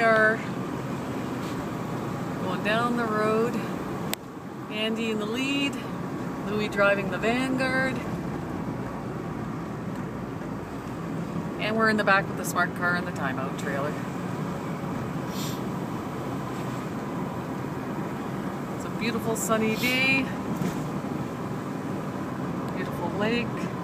we are going down the road. Andy in the lead, Louie driving the Vanguard. And we're in the back with the smart car and the timeout trailer. It's a beautiful sunny day. Beautiful lake.